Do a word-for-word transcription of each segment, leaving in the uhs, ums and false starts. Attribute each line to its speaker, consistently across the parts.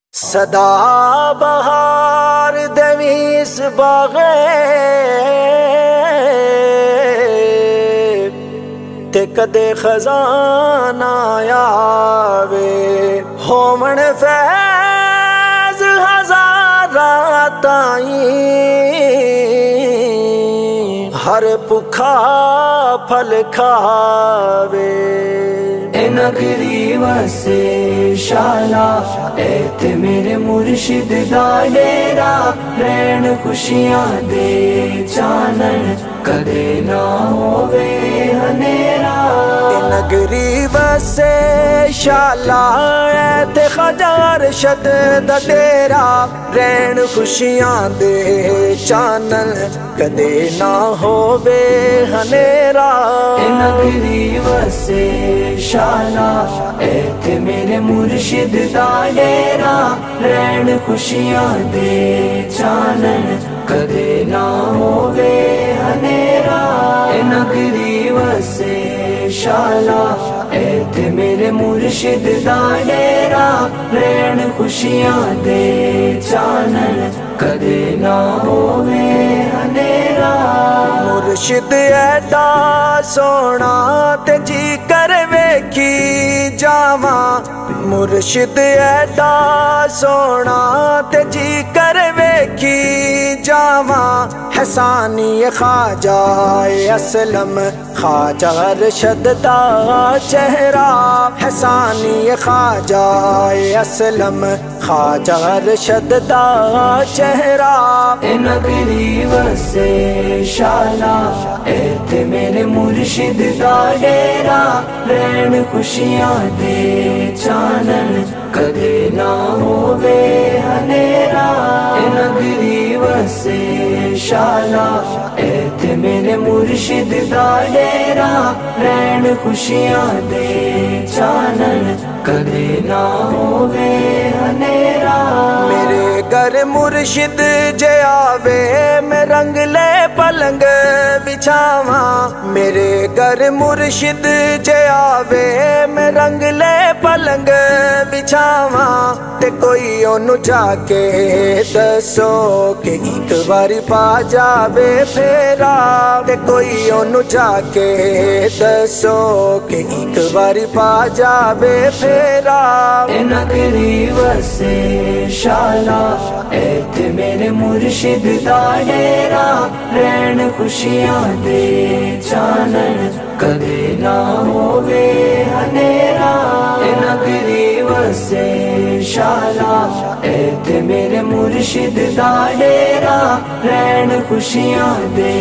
Speaker 1: सदा बहार देवीस बागे ते कदे खजाना आवे होमन फैज हजारा ताई हर भुखा फल खावे
Speaker 2: नगरी वसे शाला ऐते मेरे मुर्शिद दा डेरा रैन खुशियां दे चानन कदे ना होवे हनेरा।
Speaker 1: नगरी वसे शाला ऐते ख्वाजा अरशद दा डेरा रैन खुशियां दे चानन कदे ना होवे हनेरा।
Speaker 2: नगरी वसे शाला ऐते मेरे मुर्शिद दा डेरा रैन खुशियां दे चानन कदे ना होवे हनेरा। नगरी वसे शाला ऐते मेरे मुर्शिद दा डेरा रैन खुशियां दे चानन कदे ना होवे हनेरा।
Speaker 1: मुर्शिद ऐडा सोना ते जी कर वेखी जावा मुर्शिद ऐडा सोना ते जी कर वेखी जावा हसानी ख्वाजा असलम ख्वाजा अरशद दा चेहरा हसानी ख्वाजा असलम ख्वाजा अरशद दा चेहरा।
Speaker 2: नगरी वसे शाला ऐते मेरे मुर्शिद दा डेरा रैन खुशियां दे चानन कदे ना होवे हनेरा। नगरी वसे शाला ऐते मेरे मुर्शिद दा डेरा रैन खुशियां दे चानन कदे ना होवे हनेरा।
Speaker 1: मेरे घर मुर्शिद जे आवे मैं रंग ले पलंग बिछावा मेरे घर मुर्शिद जे आवे मैं रंग ले पलंग बिछावा ते कोई ओनू जाके दसो कि एक बारी पा जावे फेरा ते कोई ओनू जाके दसो कि एक बारी पा जावे फेरा।
Speaker 2: नगरी वसे शाला ऐते मेरे मुर्शिद दा डेरा रैन खुशियां दे चानन कदे ना होवे हनेरा। नगरी वसे शाला ऐते मेरे मुर्शिद दा डेरा रैन खुशियां दे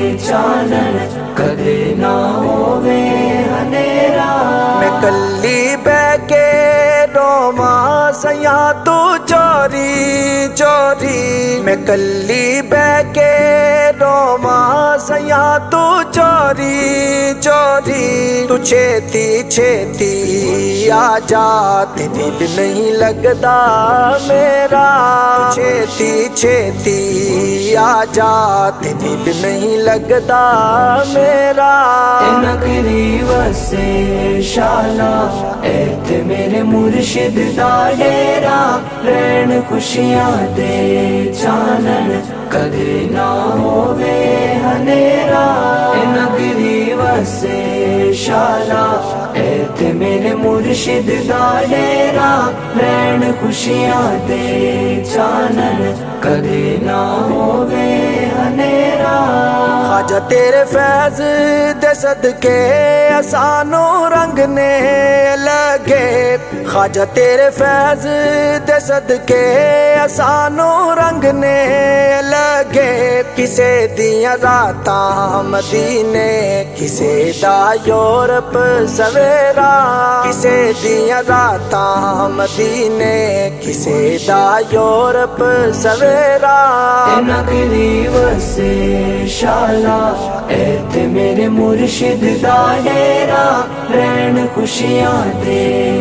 Speaker 2: चानन कदे ना होवे हनेरा।
Speaker 1: मैं कल्ली बैके रोमा सया तू चोरी चोरी मैं कल्ली बैके रोमा सया तू चोरी चोरी तू छेती छेती आ जा ते दिल नहीं लगदा मेरा छेती छेती आ जा ते दिल नहीं लगदा मेरा।
Speaker 2: नगरी वसे शाला ऐते मेरे मुर्शिद दा डेरा रैन खुशियां दे चानन कदे ना होवे हनेरा। नगरी वसे शाला ऐते मेरे मुर्शिद दा डेरा रैन खुशियां दे चानन कदे ना होवे हनेरा।
Speaker 1: ख्वाजा तेरे फैज दे सदके असानू रंग ने लगे ख्वाजा तेरे फैज दे सदके असानू रंग ने लगे किसे दिया रातां मदीने किसे दा यूरोप सवेरा किसे दिया रातां मदीने किसे दा यूरोप सवेरा।
Speaker 2: नगरी वसे शाला ऐते मेरे मुर्शिद दा डेरा रैन खुशियां दे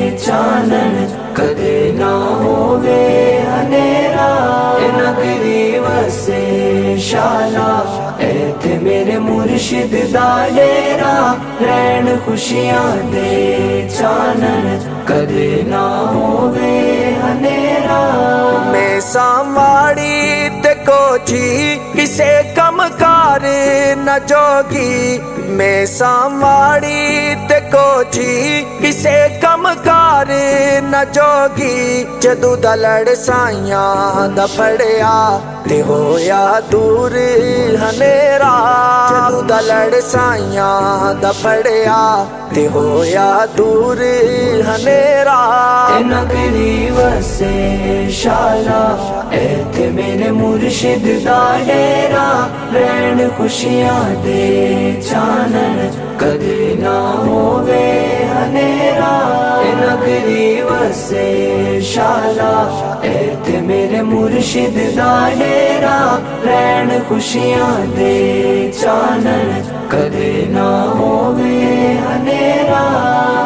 Speaker 2: चानन कदे ना होवे हनेरा। नगरी वसे शाला ऐते मेरे मुर्शिद दा डेरा रैन खुशियां दे चानन कदे ना होवे हनेरा।
Speaker 1: सामाड़ी ते कोची किसे कम कार न जोगी। मैं सामाड़ी ते कोची किसे कम कार न जोगी। जदू दा लड़ साइयां दा फड़िया ते होया दूर हनेरा। जदू दा लड़ साइयां दा फड़िया ते होया दूर हनेरा।
Speaker 2: नगरी वसे शाला इत्थे मेरे मुर्शिद दा डेरा। रैन खुशियां दे चानन कदे ना होवे हनेरा। नगरी वसे शाला इत्थे मेरे मुर्शिद दा डेरा। रैन खुशियां दे चानन कदे ना होवे हनेरा।